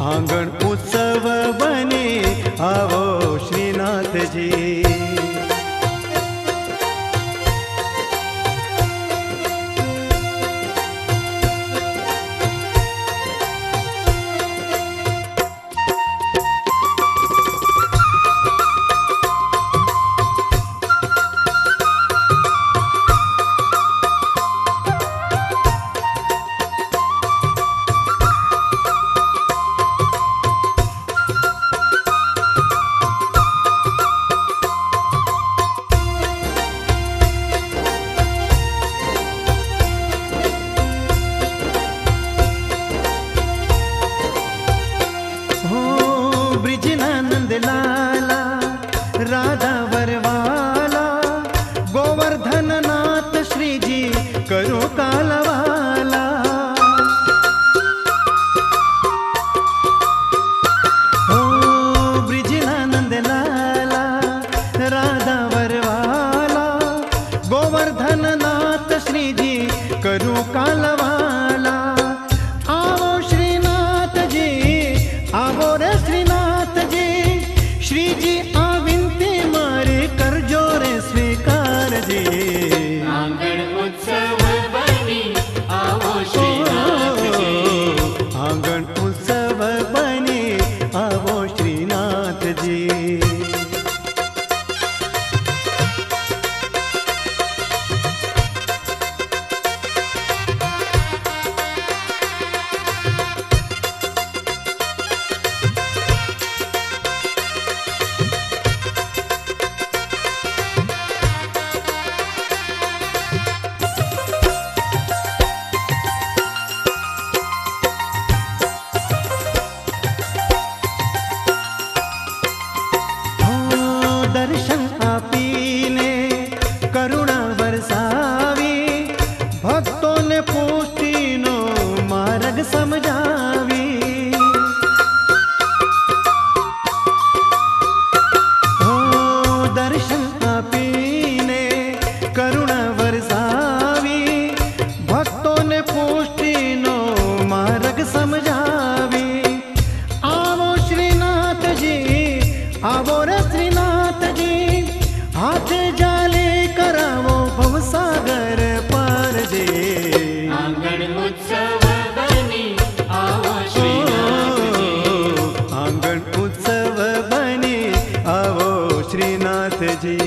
आंगण उत्सव बने आवो श्रीनाथ जी। लाला राधा वरवाला गोवर्धन नाथ श्री जी करो कालवाला। हो ब्रिजनानंद लाला राधा वरवाला गोवर्धन नाथ श्री जी करो कालवाला। आवो श्रीनाथ जी आवो रे श्रीनाथ जी, श्री जी आविनती मारे कर जोरे स्वीकार जी। आंगण उत्सव बनी आवो श्रीनाथ जी। आंगण उत्सव बने आवो श्रीनाथ जी। दर्शन आपीने करुणा बरसावी भक्तों ने पुष्टिनो मार्ग समझावी। हो दर्शन आपीने करुणा बरसावी भक्तों ने पुष्टिनो मार्ग समझावी। आवो श्रीनाथ जी आवो रे श्रीनाथ जी, हाथ जाले करावो भवसागर पार जी। आंगण उत्सव बनी आवो श्रीनाथ जी। आंगण उत्सव बने आवो श्रीनाथ जी।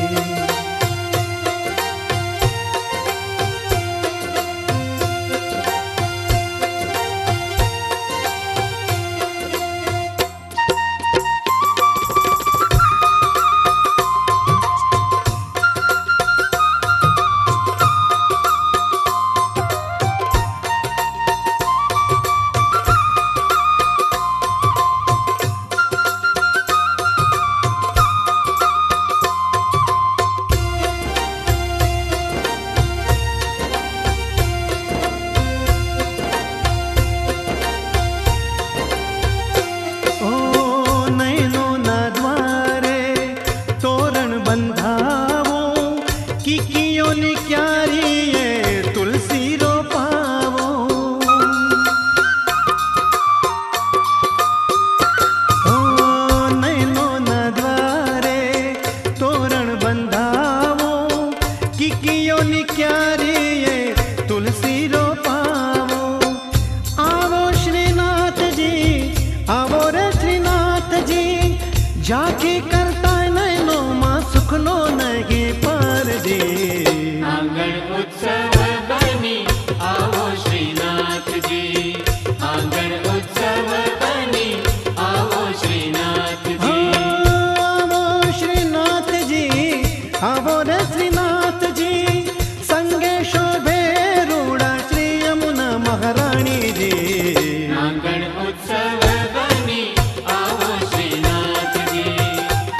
जाके करता नैनो माँ सुखनो नहीं पार जी। आंगण उत्सव बनी आवो श्रीनाथ जी। आंगण उत्सव बनी आवो श्रीनाथ जी। आवो श्रीनाथ जी आवो रे श्रीनाथ जी, संगे शोभे रूड़ा श्री यमुना महारानी जी। आंगण उत्सव बनी आवो श्रीनाथ जी।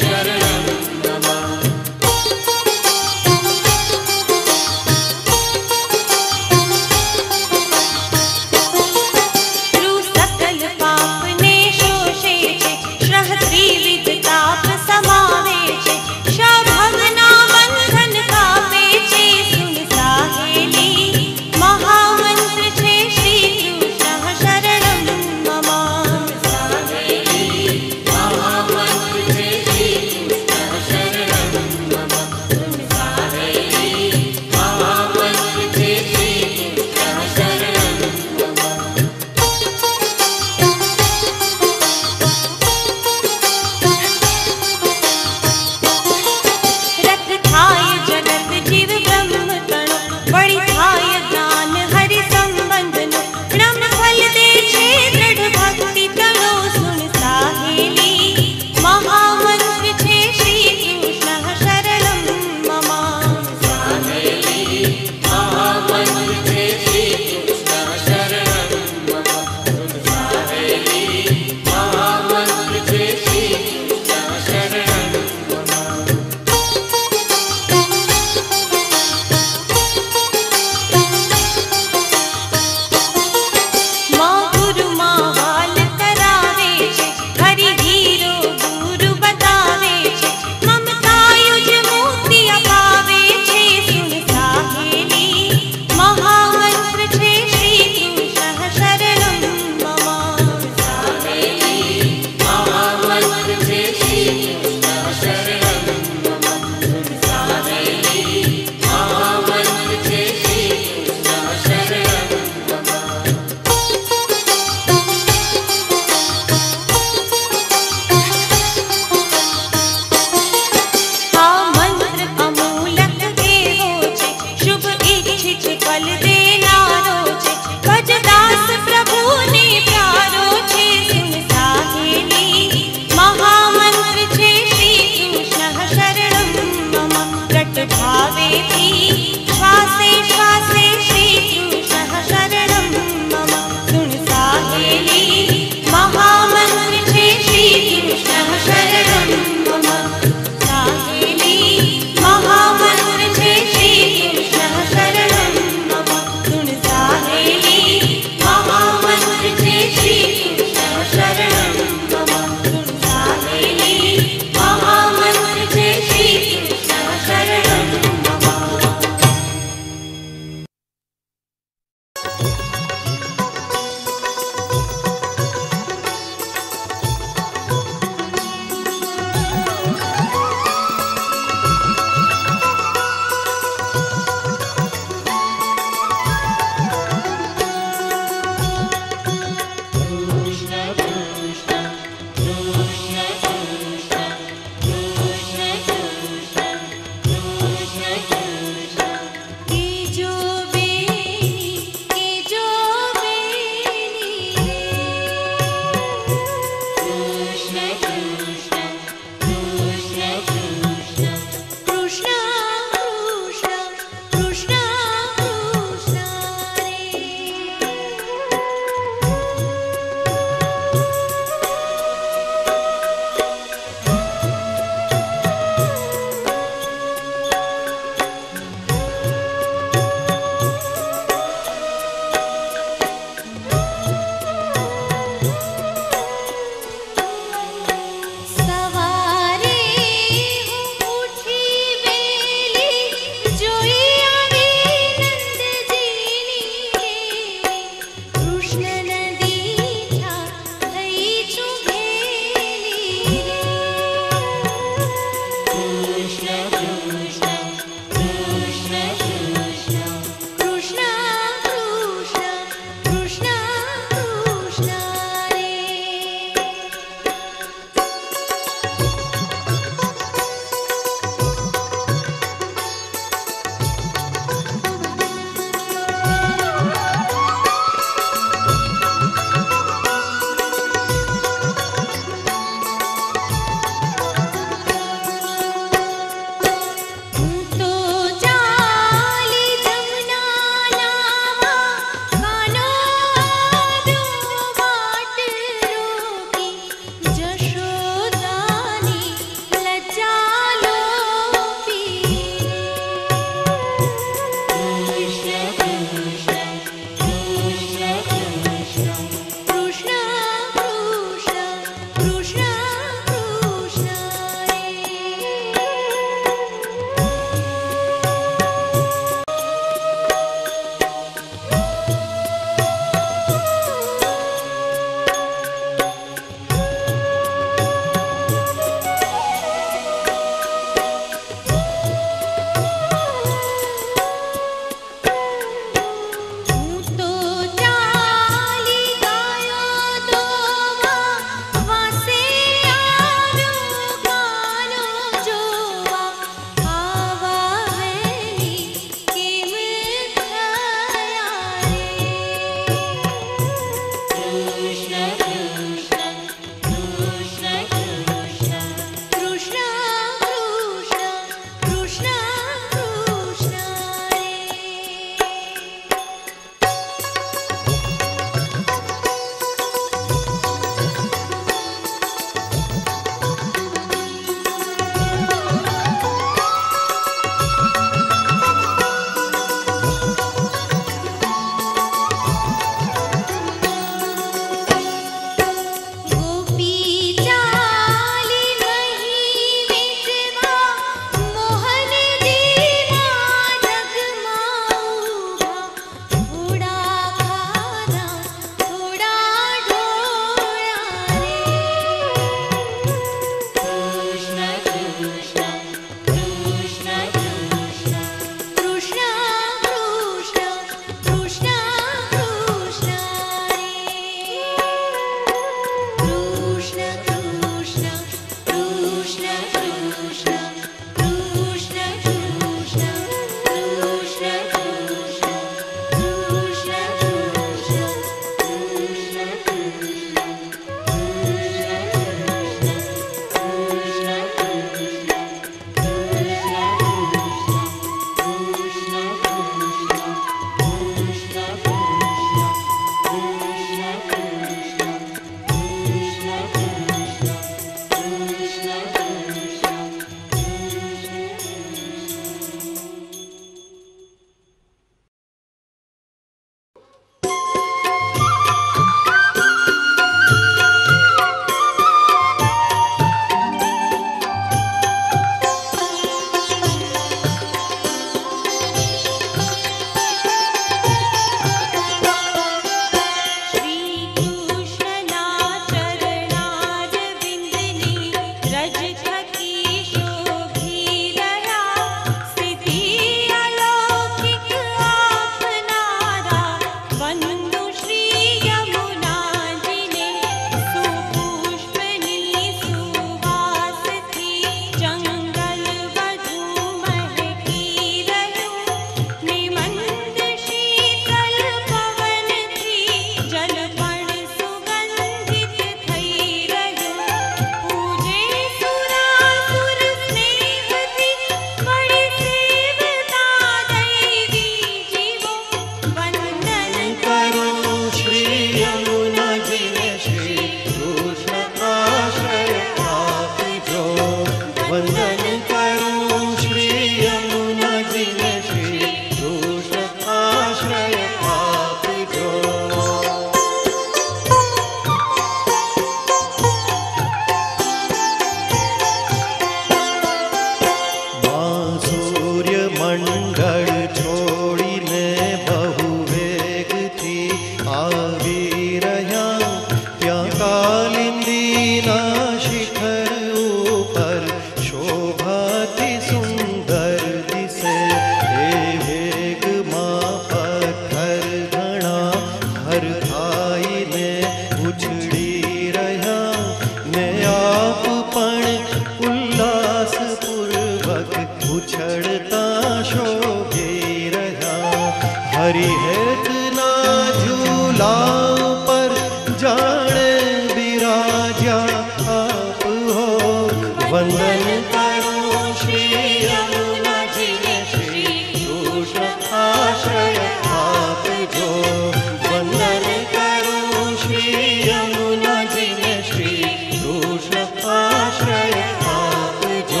चढ़ता शोभे रहा। हरि हेत ना झूला पर जाने विराजा आप हो। वंदन करो श्री यमुना जी ने श्री कृष्ण आश्रय आप जो। वंदन करो श्री यमुना जी ने श्री कृष्ण आश्रय आप जो।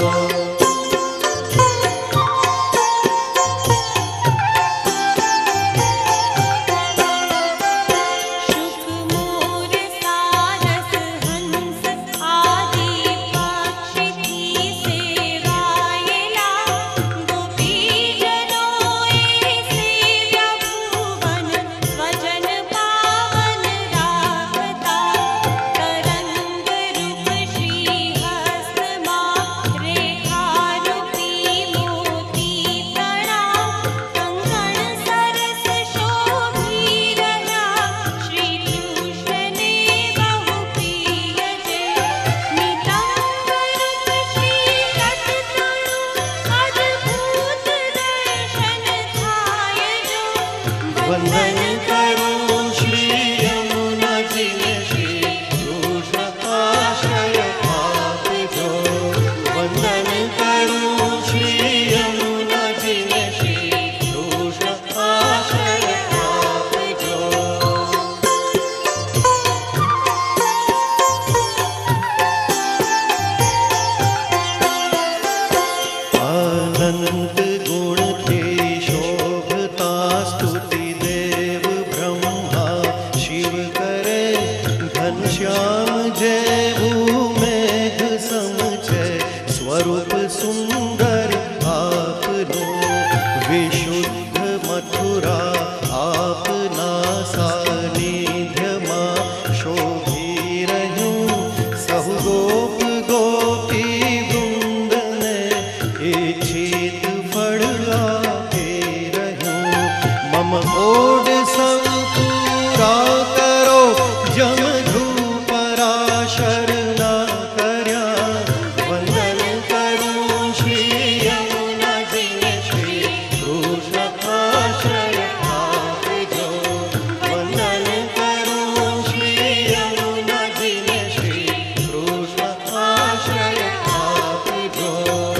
वंदन करो श्री यमुना जी ने श्री कृष्ण आश्रय आप जो। वंदन करो श्री यमुना जी ने श्री कृष्ण आश्रय आप जो। अनंत गुण थे शोभता स्तुति घनश्याम जय भूमेघ समझय स्वरूप सुंदर आपनो। विशुद्ध मथुरा आपना सानिध्य मां शोभी रहूं। सहु गोप गोपी वृंद ने इच्छित फल लाके रहूं। मम ओड सब पूरा करो जम शरणा कर्या। वंदन करो श्री यमुना जी ने श्री कृष्ण आश्रय आप जो। वंदन करो श्री यमुना जी ने श्री कृष्ण आश्रय आप जो।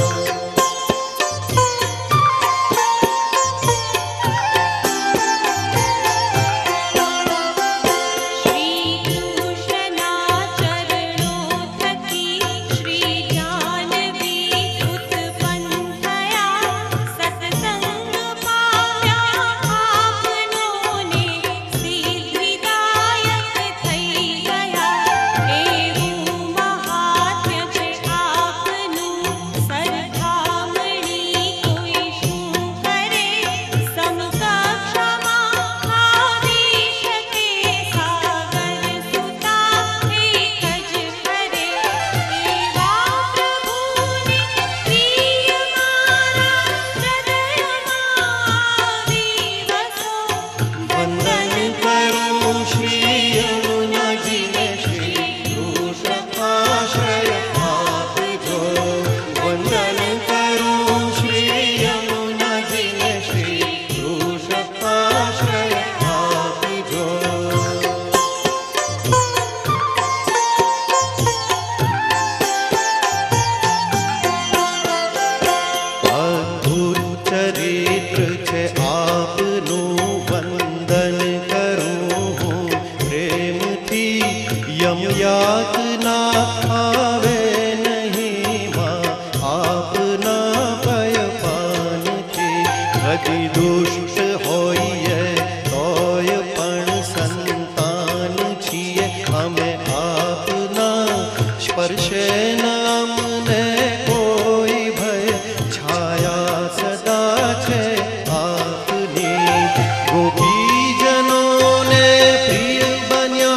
यम यातना आवे नहीं माँ आपना पय पान थी। कदी दुष्ट होइए तोय पण संतान छिए। हमें आपना स्पर्शे नामने कोई भय छाया सदा छे आपनी। गोपी जनों ने प्रिय बन्या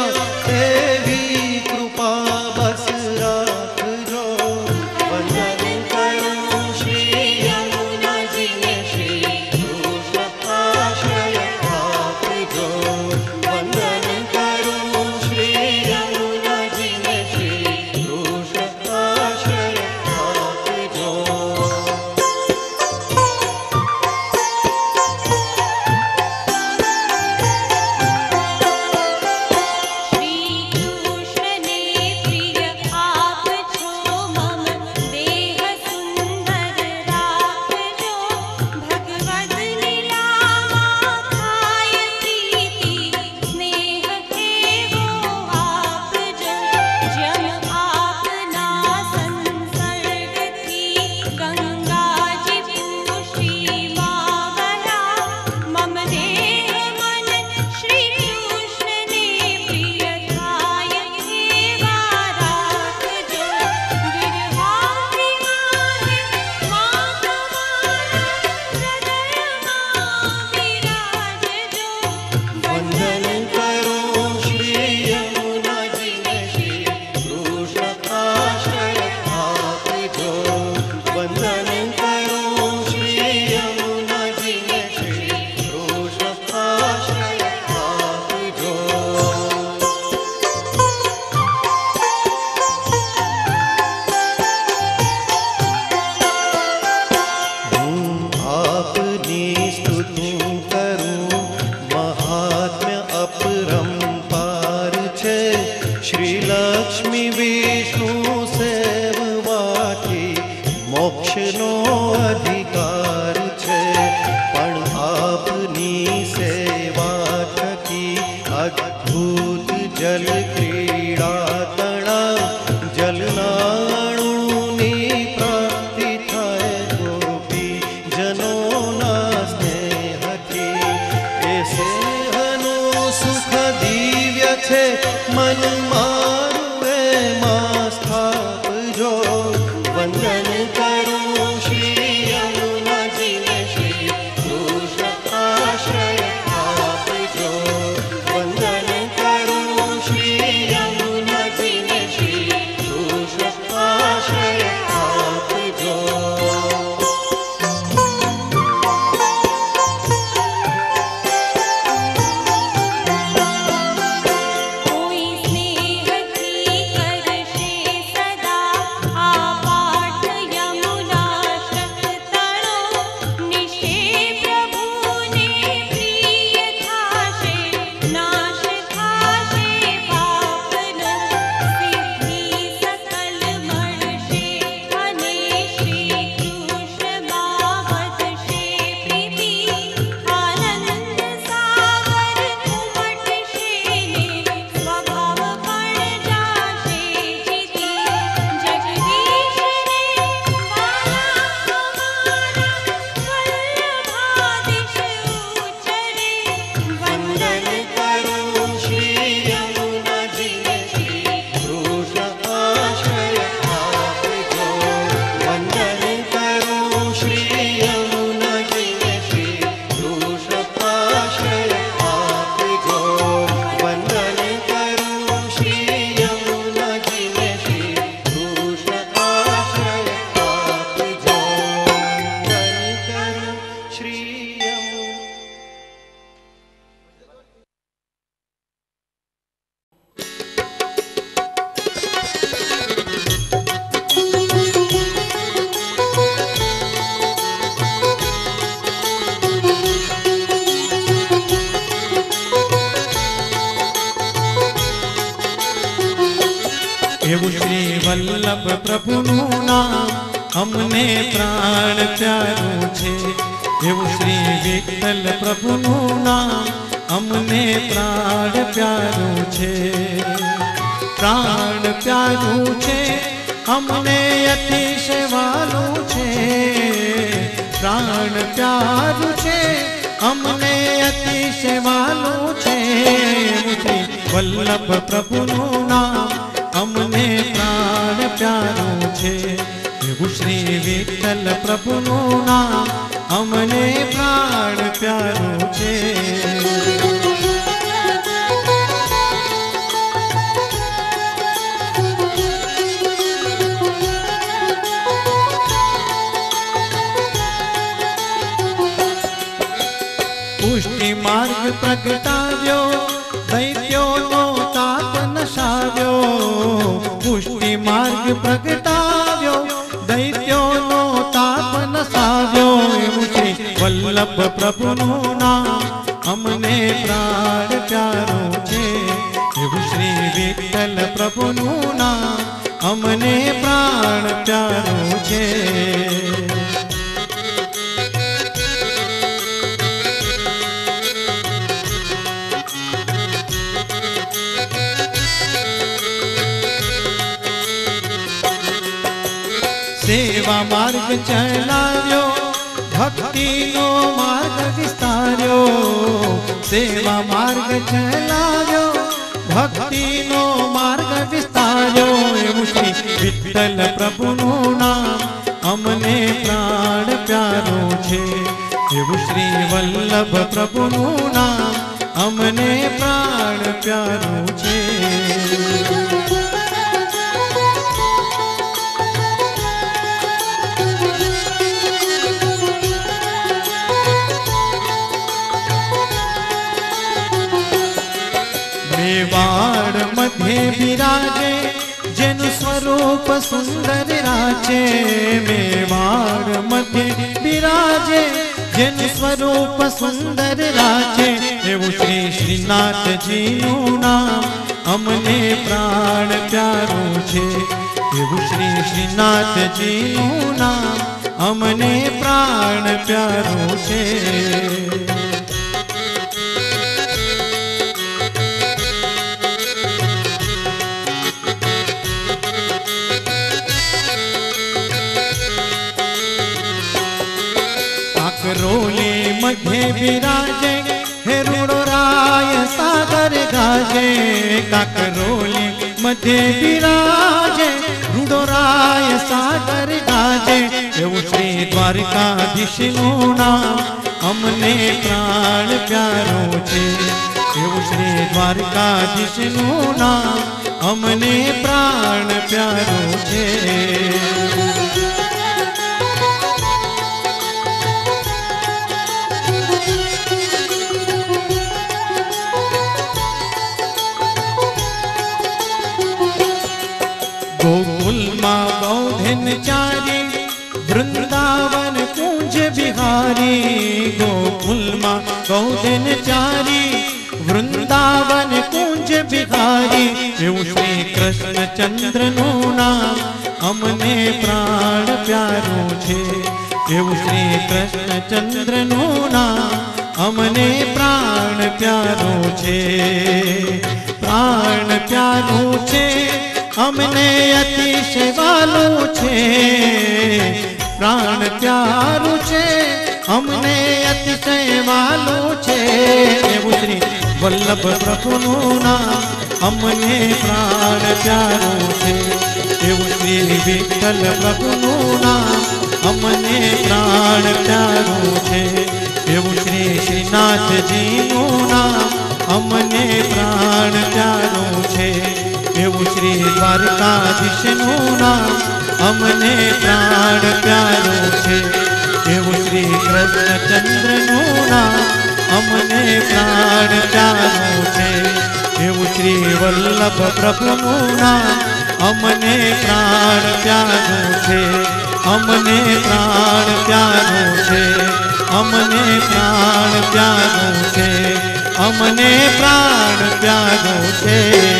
देवी कृपा बस राखजो। वंदन करो श्री यमुना जी ने श्री कृष्ण अधिकार छे, पण आपनी सेवा थकी अद्भुत जल क्रीड़ा तणाव जलनाणुनी प्राप्ति थाय गोपी जनोना स्नेहथी। ए स्नेहनु सुख दिव्य छे, मन मारू एमां स्थापजो। वंदन करूं श्री यमुनाजीने, श्री कृष्ण आश्रय आपजो। वंदन करूं श्री यमुनाजीने, श्री कृष्ण आश्रय आपजो। कोई स्नेह की करशे सदा आ पाठ यमुना शततणो। निशे प्रभुने प्रिय थाशे, नाश थाशे पापनो। सिद्धि सकल मळशे अने श्री कृष्णમાં વધશે પ્રીતિ। આનંદ સાગર ઉમટશે ને સ્વભાવ પણ જાશે જીતી। જગદીશને વાલા અમારા વલ્લભાધીશ ઉચ્ચરે। वंदन करूं श्री यमुनाजीने, श्री कृष्ण आश्रय आपजो। वंदन करूं श्री यमुनाजीने, श्री कृष्ण आश्रय आपजो। वंदन करूं श्री यमुनाजीने, श्री कृष्ण आश्रय आपजो। वंदन करूं श्री यमुना। એવું શ્રી વલ્લભ પ્રભુનું નામ અમને પ્રાણ પ્યારું છે। એવું શ્રી વિઠ્ઠલ પ્રભુનું નામ અમને પ્રાણ પ્યારું છે। પ્રાણ પ્યારું છે અમને અતિશય વાલું છે। પ્રાણ પ્યારું છે અમને અતિશય વાલું છે। એવું શ્રી વલ્લભ પ્રભુનું નામ અમને પ્રાણ પ્યારું છે। એવું શ્રી વિઠ્ઠલ પ્રભુનું નામ અમને પ્રાણ પ્યારું છે। પુષ્ટિ માર્ગ પ્રગટાવ્યો, દૈત્યોનો તાપ નશાવ્યો। પુષ્ટિ માર્ગ પ્રગટાવ્યો, દૈત્યોનો તાપ નશાવ્યો। એવું શ્રી વલ્લભ પ્રભુનું નામ અમને પ્રાણ પ્યારું છે। એવું શ્રી વિઠ્ઠલ પ્રભુનું નામ અમને પ્રાણ પ્યારું છે। સેવા માર્ગ ચલાવ્યો, ભક્તિનો માર્ગ વિસ્તાર્યો। સેવા માર્ગ ચલાવ્યો, ભક્તિનો માર્ગ વિસ્તાર્યો। એવું શ્રી વિઠ્ઠલ પ્રભુનું નામ અમને પ્રાણ પ્યારું છે। એવું શ્રી વલ્લભ પ્રભુનું નામ અમને પ્રાણ પ્યારું છે। मेवाड़ मध्य विराजे जेनु स्वरूप सुंदर राजे। मेवाड़ मध्य विराजे जेनु स्वरूप सुंदर राजे। एवं श्री श्रीनाथ जीनु नाम अमने प्राण प्यारू छे। एवं श्री श्रीनाथ जीनु नाम અમને પ્રાણ પ્યારું છે. કાકરોલી મધ્ય વિરાજે હે રૂડો રાય સાગર ગાજે. કાકરોલી મધ્ય વિરાજે રૂડો રાય સાગર ગાજે. એવું શ્રી દ્વારકાધીશનું નામ અમને પ્રાણ પ્યારું છે. એવું શ્રી દ્વારકાધીશનું નામ અમને પ્રાણ પ્યારું છે. गोकुलमा गौधन चारी वृंदावन कुंज बिहारी. गोकुलमा गौधन चारी वृंदावन कुंज बिहारी. એવું શ્રી કૃષ્ણચંદ્રનું નામ અમને પ્રાણ પ્યારું છે. એવું શ્રી કૃષ્ણચંદ્રનું નામ અમને પ્રાણ પ્યારું છે. પ્રાણ પ્યારું છે અમને અતિશય વાલું છે. પ્રાણ પ્યારું છે અમને અતિશય વાલું છે. એવું શ્રી વલ્લભ પ્રભુનું નામ અમને પ્રાણ પ્યારું છે. એવું શ્રી વિઠ્ઠલ પ્રભુનું નામ અમને પ્રાણ પ્યારું છે. એવું શ્રી શ્રીનાથજીનું નામ અમને પ્રાણ પ્યારું છે. એવું શ્રી દ્વારકાધીશનું નામ અમને પ્રાણ પ્યારું છે. એવું શ્રી કૃષ્ણચંદ્રનું નામ અમને પ્રાણ પ્યારું છે. એવું શ્રી વલ્લભ પ્રભુનું નામ અમને પ્રાણ પ્યારું છે. અમને પ્રાણ પ્યારું છે. અમને પ્રાણ પ્યારું છે. અમને પ્રાણ પ્યારું છે.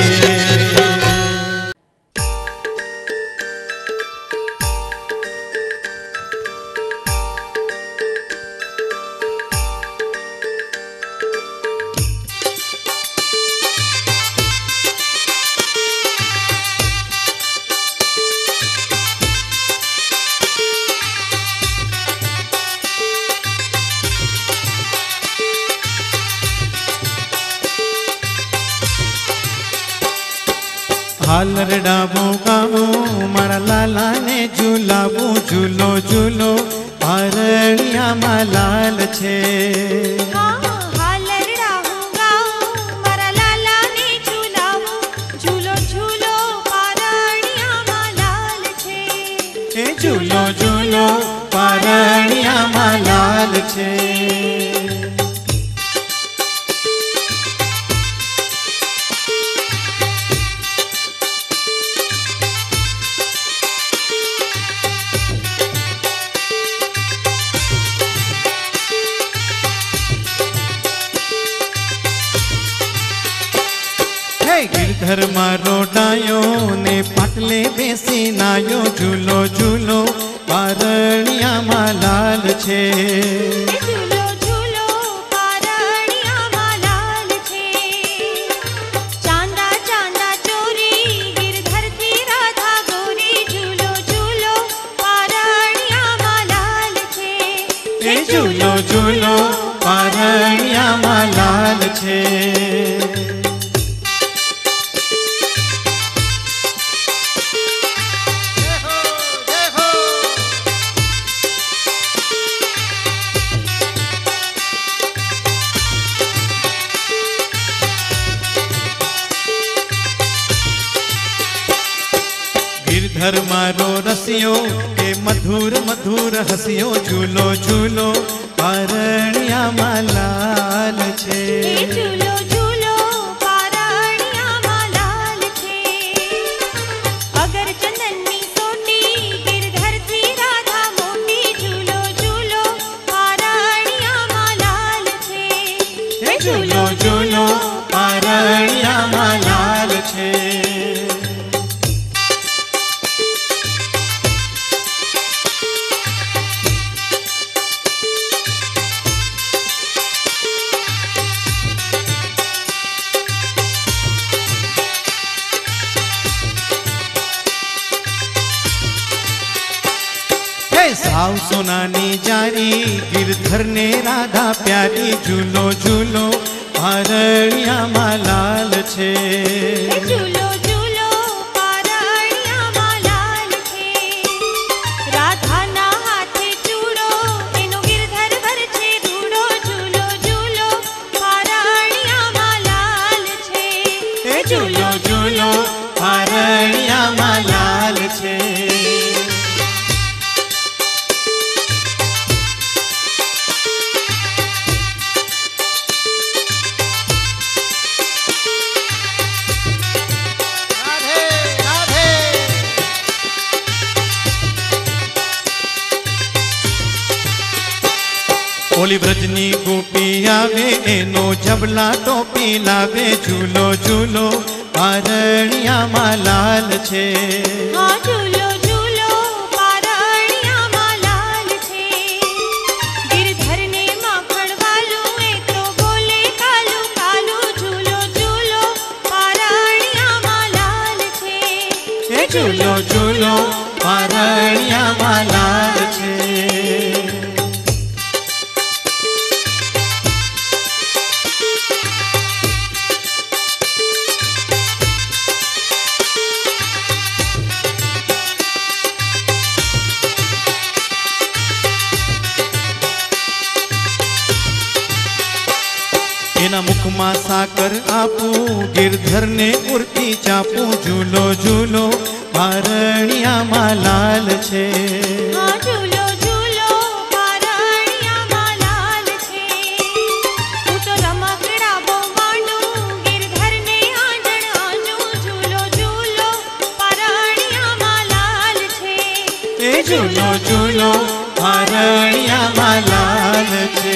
હાલરડાવો ગાવો મારા લાલાને ઝુલાવું. ઝૂલો ઝૂલો પારણિયામાં લાલ છે. હાલરડા હું ગાઉં મારા લાલાને ઝુલાવું. ઝૂલો ઝૂલો પારણિયામાં લાલ છે. એ ઝૂલો ઝૂલો પારણિયામાં લાલ છે. ગિરધર મારો ડાયો ને પાટલે બેસી નાયો. ઝૂલો ઝૂલો પારણિયામાં લાલ છે. ઝૂલો ઝૂલો પારણિયામાં લાલ છે. ચાંદા ચાંદા ચોરી ગિરધરથી રાધા ગોરી. ઝૂલો ઝૂલો પારણિયામાં લાલ છે. એ ઝૂલો ઝૂલો પારણિયામાં લાલ છે. ગિરધર મારો રસિયો કે મધુર મધુર હસિયો. ઝૂલો ઝૂલો પારણિયામાં લાલ છે. ઝૂલો ઝૂલો પારણિયામાં લાલ છે. અગર ચંદનની સોટી ગિરધરથી રાધા મોટી. ઝૂલો ઝૂલો પારણિયામાં લાલ છે. ઝૂલો ઝૂલો પારણિયામાં લાલ છે. सुनानी जारी गिरधर ने राधा प्यारी झूलो झूलो પારણિયા માલાલ છે ઝૂલો ઝૂલો પારણિયામાં લાલ છે રાધાના હાથે ચૂડો એનો ગિરધર ભર છે રૂડો ઝૂલો ઝૂલો પારણિયામાં લાલ છે ઝૂલો ઝૂલો પારણિયામાં લાલ છે ओली ब्रजनी गोपी आवे एनो जबला टोपी लावे झूलो झूलो पारणियाમાં लाल छे हाँ झूलो झूलो पारणियाમાં लाल छे गिरधर ने माखण वालू ए तो बोले कालू कालू झूलो झूलो पारणियाમાં लाल छे झूलो झूलो पारणियाમાં लाल छे एना मुखमा साकर आपू गिरधर ने उर्ती चापू झूलो झूलो पारणियाમાં लाल छे हाँ झूलो झूलो पारणियाમાં लाल छे तू तो रमकड़ा बो मांडू गिरधर ने आंजण आंजू झूलो झूलो पारणियाમાં लाल छे झूलो झूलो पारणियाમાં लाल छे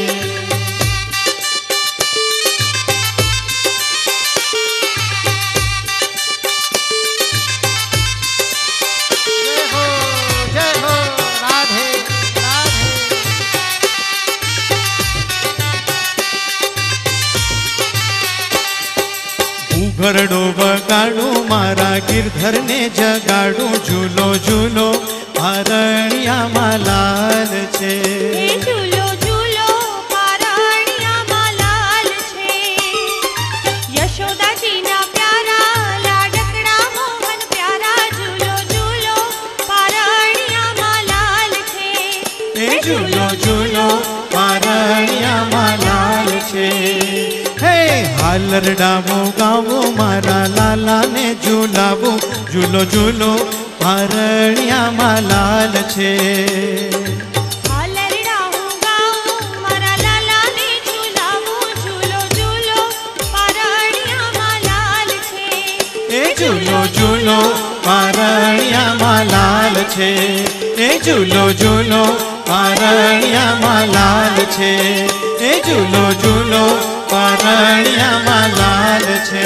घरडो बगाड़ू मारा गिरधर ने जगाड़ू झूलो झूलो पारणियाમાં लाल छे झूलो झूलो पारणियाમાં लाल छे यशोदा जी ना प्यारा लाडकड़ा मोहन प्यारा झूलो झूलो पारणियाમાં लाल छे झूलो झूलो पारणियाમાં लाल छे हे हालरडा मो गावो मारा लाला ने झूलावो झूलो झूलो पारणियाમાં लाल छे हालरडा हूँ गाऊं मारा लाला ने झूलावो झूलो झूलो पारणियाમાં लाल छे झूलो झूलो पारणियाમાં लाल छे झूलो झूलो पारणियाમાં लाल छे झूलो झूलो पारणियाમાં लाल छे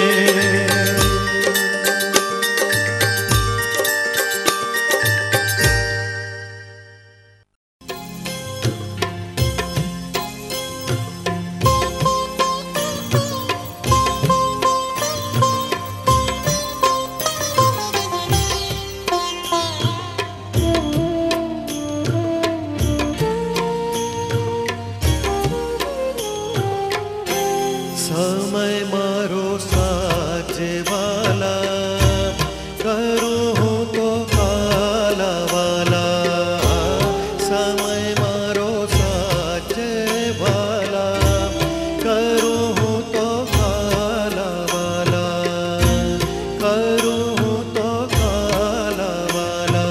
समय मारो साचे वाला करूँ हूँ तो काला वाला समय मारो साचे वाला करूँ हूँ तो काला वाला करूँ हूँ तो काला वाला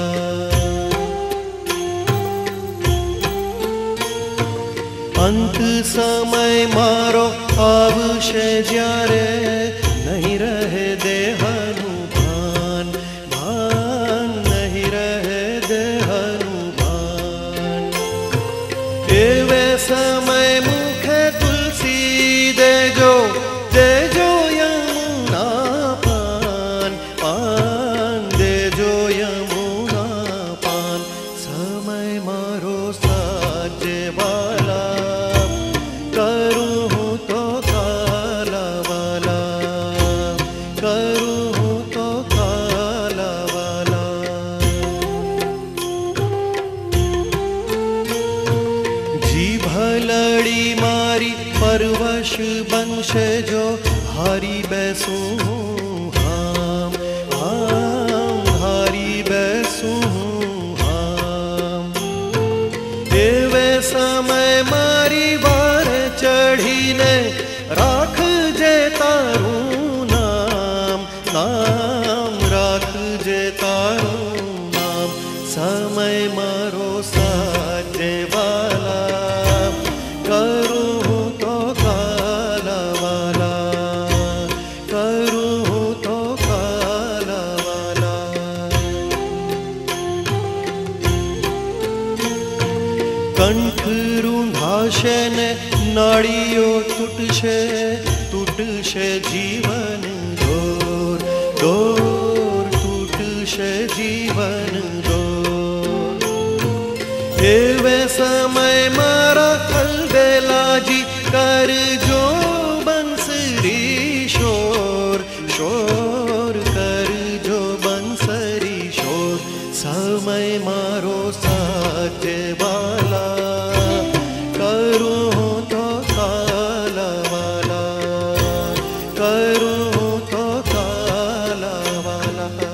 अंत समय मारो आवशे ज्यारे नहीं रहे देहनु भान भान नहीं रहे देहनु भान एवे समय मुखे तुलसी देजो देजो यमुना पान पान देजो यमुना पान समय मारो साजे वाला करूँ हूँ तो काला वाला करूँ हूँ तो काला वाला આંખલડી મારી પરવશ બનશે જો હારી બેસું હામ હામ હારી બેસું હામ એવે સમય મારી વાર ચઢીને રાખજે તારું નામ નામ રાખજે તારું નામ સમય મારો સાચે વાલા કરું તો કાલાવાલા કરું તો કાલાવાલા કંઠ રૂંધાશે ને નાળીઓ તૂટશે તૂટશે જીવન દોર દોર તૂટશે જીવન દોર એવે સમય મારા ખલબેલાજી કરજો બંસરી શોર શોર કરજો બંસરી શોર સમય મારો સાચે વાલા કરું તો કાલાવાલા કરું તો કાલાવાલા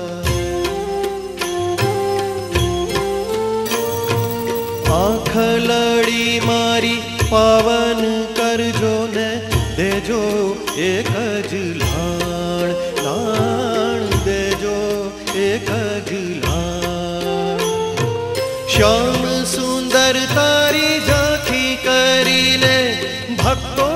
આંખલડી મારી પાવન કરજો ને દેજો એક જ લાણ લાણ દેજો એક જ લાણ શ્યામ સુંદર તારી ઝાંખી કરીને ભક્તો